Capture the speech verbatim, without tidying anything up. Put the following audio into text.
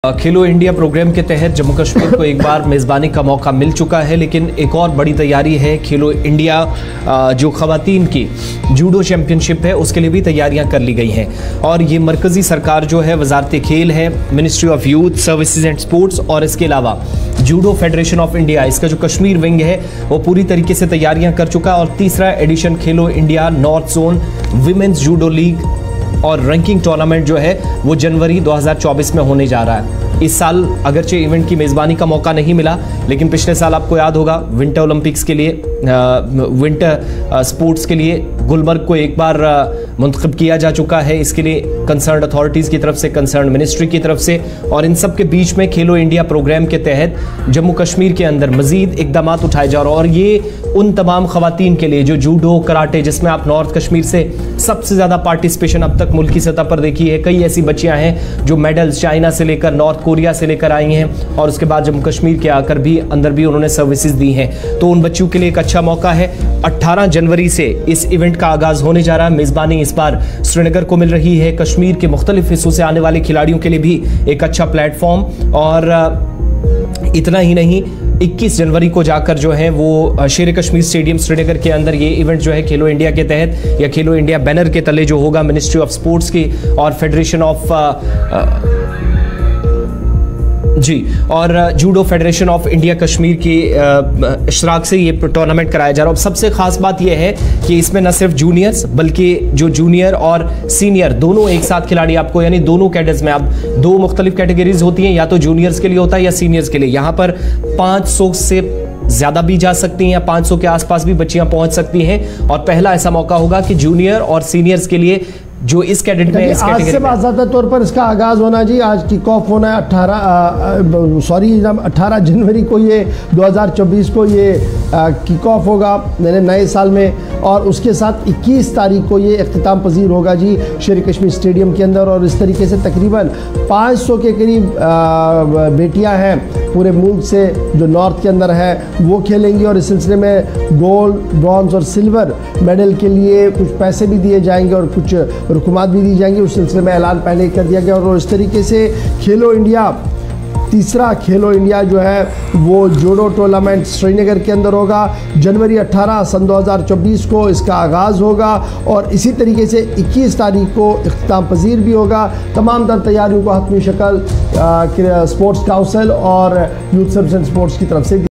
खेलो India programme के तहत जम्मू कश्मीर को एक बार मेज़बानी का मौका मिल चुका है, लेकिन एक और बड़ी तैयारी है। खेलो इंडिया जो ख़वातीन की जूडो चैम्पियनशिप है उसके लिए भी तैयारियां कर ली गई हैं और ये मरकज़ी सरकार जो है वजारत खेल है, ministry of youth services and sports और इसके अलावा जूडो फेडरेशन ऑफ इंडिया, इसका जो कश्मीर विंग है वो पूरी तरीके से तैयारियाँ कर चुका है और तीसरा edition Khelo India north zone women's judo league और रैंकिंग टूर्नामेंट जो है वो जनवरी दो हज़ार चौबीस में होने जा रहा है। इस साल अगरचे इवेंट की मेज़बानी का मौका नहीं मिला, लेकिन पिछले साल आपको याद होगा विंटर ओलंपिक्स के लिए विंटर स्पोर्ट्स के लिए गुलमर्ग को एक बार मुंतखब किया जा चुका है। इसके लिए कंसर्न अथॉरिटीज़ की तरफ से, कंसर्न मिनिस्ट्री की तरफ से, और इन सब के बीच में खेलो इंडिया प्रोग्राम के तहत जम्मू कश्मीर के अंदर मजीद इकदाम उठाए जा रहे हैं और ये उन तमाम खवातीन के लिए जो जूडो कराटे, जिसमें आप नॉर्थ कश्मीर से सबसे ज़्यादा पार्टिसिपेशन अब तक मुल्की सतह पर देखी है। कई ऐसी बच्चियां हैं जो मेडल्स चाइना से लेकर नॉर्थ कोरिया से लेकर आई हैं और उसके बाद जम्मू कश्मीर के आकर भी अंदर भी उन्होंने सर्विसेज दी हैं। तो उन बच्चों के लिए एक अच्छा मौका है। अट्ठारह जनवरी से इस इवेंट का आगाज़ होने जा रहा है। मेज़बानी इस बार श्रीनगर को मिल रही है। कश्मीर के मुख्तलिफ हिस्सों से आने वाले खिलाड़ियों के लिए भी एक अच्छा प्लेटफॉर्म, और इतना ही नहीं, इक्कीस जनवरी को जाकर जो है वो शेर कश्मीर स्टेडियम श्रीनगर के अंदर ये इवेंट जो है खेलो इंडिया के तहत या खेलो इंडिया बैनर के तले जो होगा मिनिस्ट्री ऑफ स्पोर्ट्स की और फेडरेशन ऑफ जी और judo federation of India Kashmir की इशराक से ये टूर्नामेंट कराया जा रहा है। और सबसे खास बात यह है कि इसमें न सिर्फ जूनियर्स बल्कि जो जूनियर और सीनियर दोनों एक साथ खिलाड़ी आपको, यानी दोनों कैडेट्स में, आप दो मुख्तलिफ कैटेगरीज होती हैं, या तो जूनियर्स के लिए होता है या सीनियर्स के लिए। यहाँ पर पाँच सौ से ज़्यादा भी जा सकती हैं या पाँच सौ के आसपास भी बच्चियाँ पहुँच सकती हैं और पहला ऐसा मौका होगा कि जूनियर और सीनियर्स के लिए जो इस कैडेट में इस आज से बाज़ाब्ता तौर पर इसका आगाज़ होना जी, आज किक ऑफ होना है अट्ठारह सॉरी अट्ठारह जनवरी को, ये दो हज़ार चौबीस को ये किक ऑफ होगा नए साल में, और उसके साथ इक्कीस तारीख को ये इख्तिताम पजीर होगा जी शेर कश्मीर स्टेडियम के अंदर। और इस तरीके से तकरीबन पाँच सौ के करीब बेटियां हैं पूरे मुल्क से जो नॉर्थ के अंदर है वो खेलेंगी और इस सिलसिले में गोल्ड, ब्रॉन्ज और सिल्वर मेडल के लिए कुछ पैसे भी दिए जाएंगे और कुछ रुकूमात भी दी जाएंगी। उस सिलसिले में ऐलान पहले कर दिया गया और इस तरीके से खेलो इंडिया, तीसरा खेलो इंडिया जो है वो जूडो टूर्नामेंट श्रीनगर के अंदर होगा। जनवरी अट्ठारह सन दो हज़ार चौबीस को इसका आगाज़ होगा और इसी तरीके से इक्कीस तारीख को इख्तिताम पजीर भी होगा। तमाम तर तैयारियों को हतमी शक्ल स्पोर्ट्स काउंसिल और यूथ सर्विस एंड स्पोर्ट्स की तरफ से